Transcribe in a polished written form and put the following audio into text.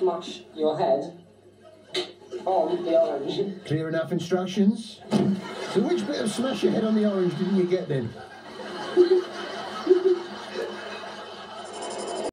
smash your head on the orange. Clear enough instructions? So which bit of smash your head on the orange didn't you get then?